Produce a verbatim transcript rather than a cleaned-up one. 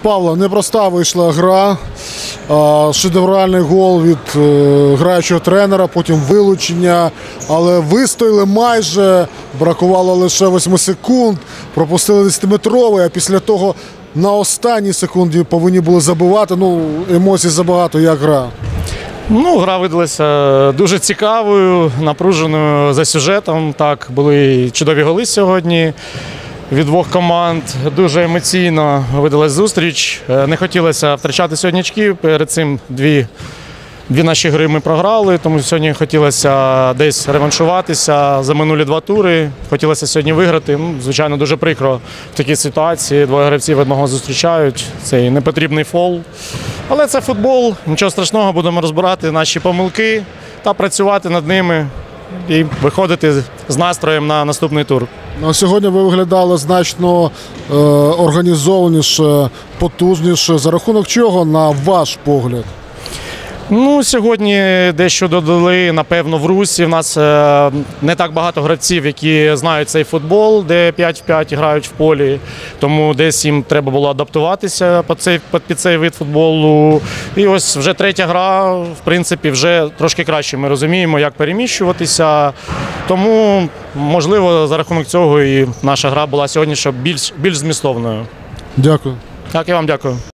Павло, непроста вийшла гра. Шедевральний гол від граючого тренера, потім вилучення. Але вистояли майже, бракувало лише восьми секунд. Пропустили десятиметровий, а після того на останній секунді повинні були забивати. Ну, емоцій забагато, як гра. Ну, гра видалася дуже цікавою, напруженою за сюжетом. Так, були чудові голи сьогодні від двох команд. Дуже емоційно видалась зустріч. Не хотілося втрачати сьогодні очки. Перед цим дві, дві наші гри ми програли, тому сьогодні хотілося десь реваншуватися за минулі два тури. Хотілося сьогодні виграти. Ну, звичайно, дуже прикро в такій ситуації. Двоє гравців одного зустрічають. Це непотрібний фол. Але це футбол, нічого страшного, будемо розбирати наші помилки та працювати над ними і виходити з настроєм на наступний тур. Ну, сьогодні ви виглядали значно е, організованіше, потужніше. За рахунок чого, на ваш погляд? Ну, сьогодні дещо додали, напевно, в Русі. У нас е, не так багато гравців, які знають цей футбол, де п'ять в п'ять грають в полі. Тому десь їм треба було адаптуватися під цей, під цей вид футболу. І ось вже третя гра, в принципі, вже трошки краще ми розуміємо, як переміщуватися. Тому, можливо, за рахунок цього і наша гра була сьогодні більш, більш змістовною. Дякую. Так, я вам дякую.